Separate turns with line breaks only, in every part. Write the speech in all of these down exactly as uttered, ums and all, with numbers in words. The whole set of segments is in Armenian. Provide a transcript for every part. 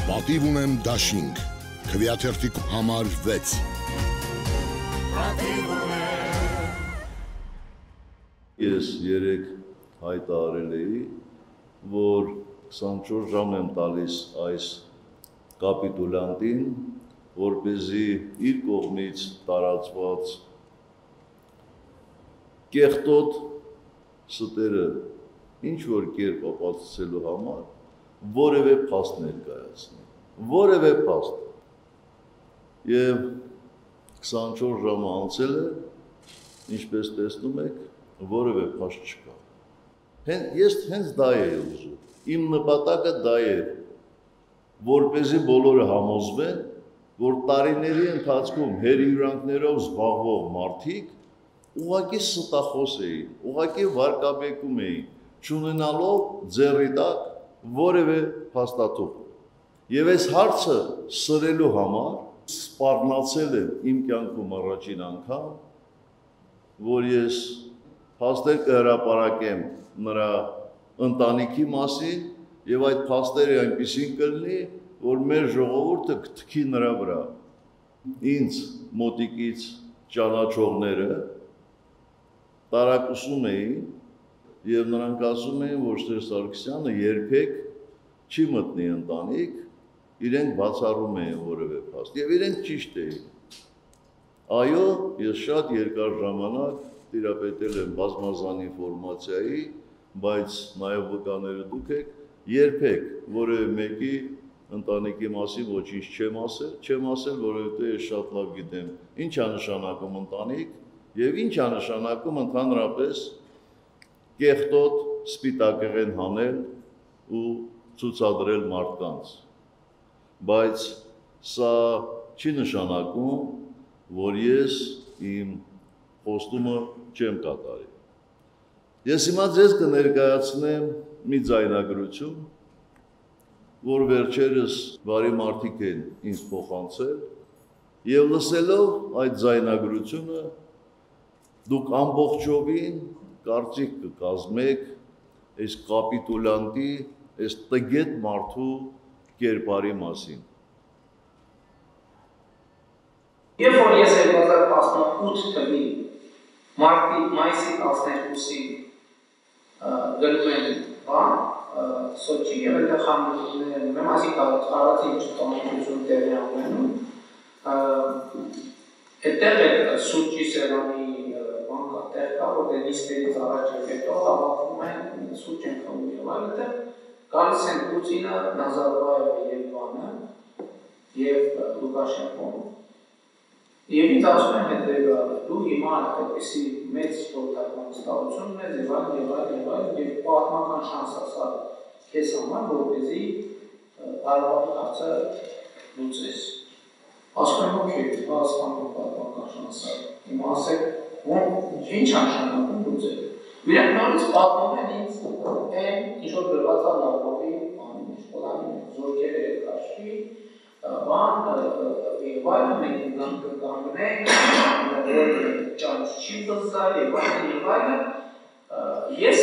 Պատիվ ունեմ դաշինք, քվեաթերթի համար վեց։
Ես երեք հայտարարել էի, որ քսանչորս ժամ եմ տալիս այս կապիտուլյանտին, որպեսզի իր կողմից տարածված կեղտոտ ստերը ինչ-որ կերպ ապացուցելու համար որևէ փաստ ներկայացնի, որևէ փաստ։ Եվ քսանչորս ժամը անցել է, ինչպես տեսնում եք, որևէ փաստ չկա։ Ես հենց դա էի ուզում, իմ նպատակը դա էր, որպեսզի բոլորը համոզվեն, որ տարիների ընթացքում հերհյուրանքներով զբաղվող մարդիկ ուղղակի ստախոս էին, ուղղակի վարկաբեկում էին, չունենալով ձեռի տակ որևէ փաստաթուղթ։ Եվ այս հարցը սրելու համար սպառնացել եմ իմ կյանքում առաջին անգամ, որ ես փաստեր կհրապարակեմ նրա ընտանիքի մասին եւ այդ փաստերը այնպեսին կլինի, որ մեր ժողովուրդը կթքի նրա վրա։ Ինձ մոտիկից ճանաչողները տարակուսում էին եւ նրանք ասում էին, որ Սերժ Սարգսյանը երբեք չի մտնի ընտանիք, իրենք բացառում էին որևէ փաստ եւ իրենք ճիշտ էին։ Այո, ես շատ երկար ժամանակ տիրապետել եմ բազմազան ինֆորմացիայի, բայց նաեւ վկաները դուք եք, երբեք որևէ մեկի ընտանիքի մասին ոչինչ չեմ ասել, չեմ ասել, որովհետեւ ես շատ լավ գիտեմ ինչ է նշանակում ընտանիք եւ ինչ է նշանակում ընդհանրապես կեղտոտ սպիտակեղեն հանել ու ցուցադրել մարդկանց, բայց սա չի նշանակում, որ ես իմ խոստումը չեմ կատարի։ Ես հիմա ձեզ կներկայացնեմ մի ձայնագրություն, որ վերջերս բարի մարդիկ են ինձ փոխանցել, եւ լսելով այդ ձայնագրությունը դուք ամբողջովին կարծիք կկազմեք այս կապիտուլյանտի, այս տգետ մարդու կերպարի մասին։
Երբ որ ես երկու հազար տասնութ թվականի մարտի մայիսի տասներկուսին գնում եմ բան, Սոչի եւ այդտեղ խանութներ ունեմ, այսինքն առաջին ճշտամտություն տեղի ունենում, այդտեղ է Սոչի սերամի տեղ կա, որտեղ նիստերից առաջ և հետո հավաքում են սուրճ են խմում և այլտեղ գալիս են Պուտինը, Նազարբայևը և բանը և Լուկաշենկոն և ինձ ասում են հետևյալը, դու հիմա այդպիսի մեծ սպորտական վստահություն ունես և այլ և այլ և այլ և պատմական շանս ասա քեզ համար, որպեսզի Ղարաբաղի հարցը լուծես։ Ասում եմ օքեյ, հասկանում պատմական շանսը, հիմա ասեք ինչ անշանակում լուծել։ Իրենք նորից պատմում են ինձ են ինչ-որ գրված է Լավրովի Իշխոլանի զորքերը հետ կաշվի, բան և այլը մենք կգանգնենք, որ ճանց չի բզա և այլը և այլը։ Ես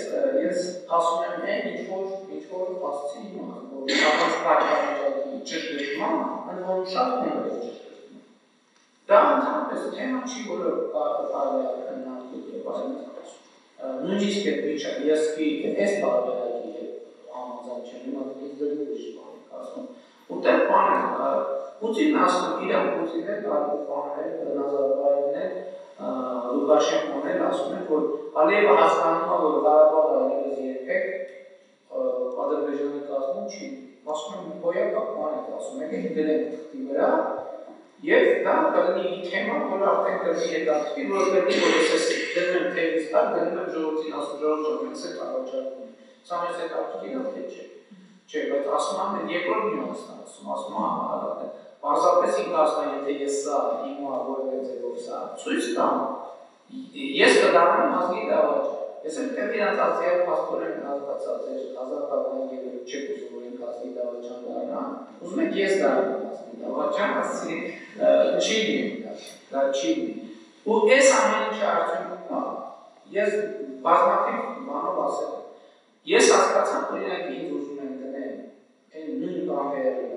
ասում եմ են ինչ-որ ասցի հիմա, որ շատած պարպարիչակի ճշգրտման, ընդ որում շատ հունր է ճշգրտման։ Դա ընդհանրապես թեմա չի, որը կարելի է քննարկել եւ այլն։ Նույնիսկ այդ վիճը ես այս տարբերակի հետ համաձայն չեմ, հիմա ինձ դեռ ուրիշ բան եք ասում։ Ուտեղ բան է, Պուտինն ասում, իրան Պուտինն էլ այլ բաներ, Նազարբայևն էլ, Լուկաշենկոն էլ ասում են, որ Ալիևը հասկանում է, որ Ղարաբաղը այլևս երբեք Ադրբեջանի կազմում չի։ Ասում են հոյակապ բան եք ասում, եկեք դրենք թղթի վրա և դա կլինի թեմա, որ արդեն կլինի հետաքրքիր, որ կլինի, որ ես ես դնում եմ թևից տակ, դնում եմ ժողովրդին ասում, ժողովուրդ մենք սետ առաջարկում։ Սա մեզ հետաքրքիր է, թե չէ։ Չէ, բայց ասում եմ երկրորդ նյուանսն ասում, ասում եմ պարզապես ինքը ասում եմ, եթե ես սա հիմա որևէ ձևով սա ցույց տամ, ես կդառնամ ազգի դավաճ։ Ես էլ դեռ իրանց ազգային փաստորեն հասկացած էր ազատական եւ չեք ուզում որ ինքը ազգի դավաճան դառնա, ուզում եք ես դառնամ ազգի դավաճան, ասի չի լինի, դա չի լինի։ Ու այս ամեն ինչը արդյունքում է, ես բազմաթիվ բանով ասել եմ, ես հասկացամ, որ իրանք ինձ ուզում են դնել, այն նույն բաները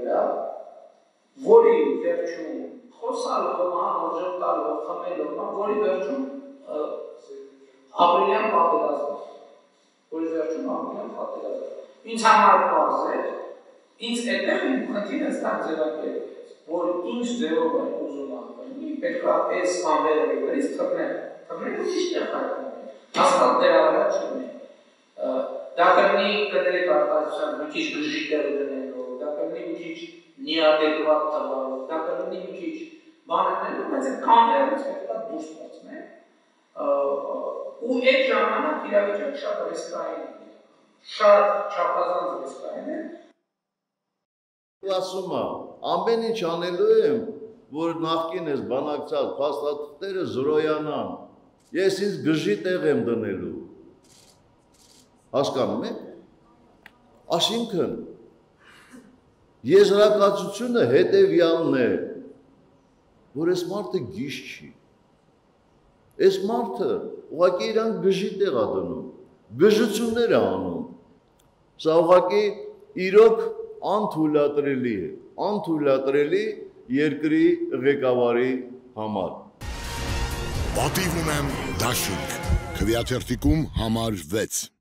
վրա, որի վերջում խոսալով, անորժտալով, խմելով, որի վերջում ապրիլյան պատերազմ, որի վերջում ապրիլյան պատերազմ։ Ինձ համար պարզ է, ինձ այդտեղ իմ խնդիրը ստան ձևակերպեց, որ ինչ ձևով է ուզում ապրի, պետք է այս անվերերի վրից թռնել, թռնելու ճիշտ է խայտում է, հաստատ դրա վրա չունի։ Դա կրնի կտրի կարտացության մի քիչ բժիշկերը դնելով, դա կրնի մի քիչ նիադեկվատ տվալով, դա կրնի մի քիչ բանանելով, բայց այդ կանվերից պետք է դուրս ստացնել, ու այդ ժամանակ իրավիճակը շատ ռիսկային է, շատ չափազանց ռիսկային է։
Ասում եմ, ամեն ինչ անելու եմ, որ նախկին ես բանակցած փաստաթղթերը զրոյանան, ես ինձ գժի տեղ եմ դնելու։ Հասկանում եք։ Այսինքն եզրակացությունը հետևյալն է, որ այս մարդը գիժ չի։ Այս մարդը ուղղակի իրան գժի տեղ է դնում, գժություններ է անում։ Սա ուղղակի իրոք անթույլատրելի է, անթույլատրելի երկրի ղեկավարի համար։
Պատիվ ունեմ դաշինք, քվեաթերթիկում համար վեց։